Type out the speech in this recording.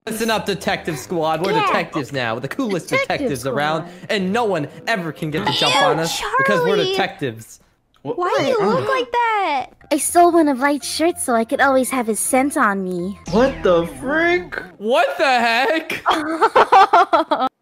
Listen up, Detective Squad. We're detectives now. We're the coolest detectives around, and no one ever can get the jump on us because we're detectives. Why do you look like that? I stole one of Light's shirts so I could always have his scent on me. What the frick? What the heck?